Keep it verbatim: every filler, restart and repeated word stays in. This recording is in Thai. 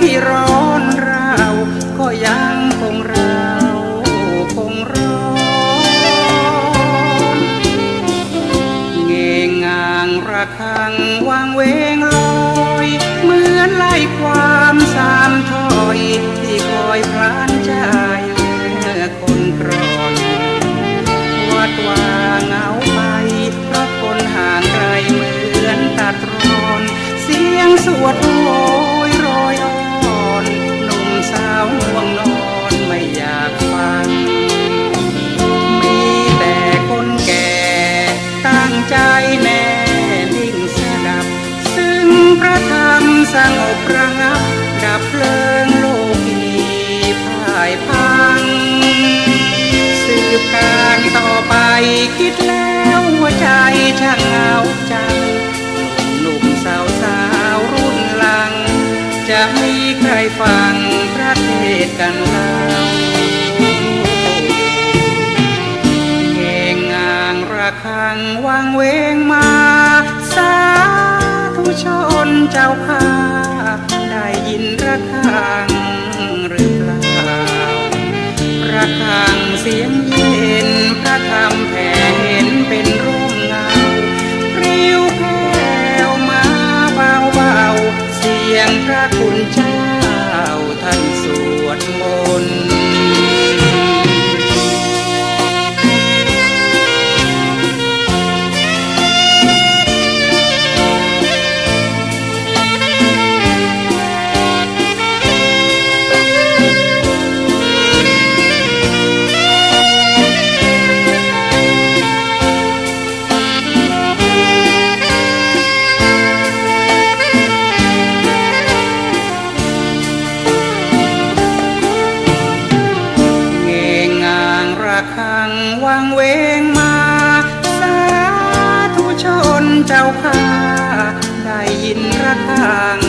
ร้อนเราก็ยังคงเราคงร้อนเงงงางระฆังวางเวงลอยเหมือนไล่ความสามถอยที่คอยพลานใจคนกรอนวัดว่าเหงาไปเพราะคนห่างไกลเหมือนตัดรอนเสียงสวดโอยรอยอ่อนหนุ่มสาวห่วงนอนไม่อยากฟังมีแต่คนแก่ตั้งใจแน่นิ่งสดับซึ่งพระธรรมสงบระงับดับเพลิงโลกีพ่ายพังสืบการต่อไปคิดแล้วหัวใจช่างเหงาจังหนุ่มสาวสาวรุ่นหลังจะมีใครฟังพระเทศกันเล่าเงงงางระฆังวางเวงมาสาธุชนเจ้าข้าได้ยินระฆังหรือเปล่าระฆังเสียงเย็นพระธรรมแผ่เห็นเป็นร่มเงาปลิวแผ่วมาเบาเบาเสียงพระคุณเจ้าท่านสวดมนต์วางเวงมาสาธุชนเจ้าข้าได้ยินระฆัง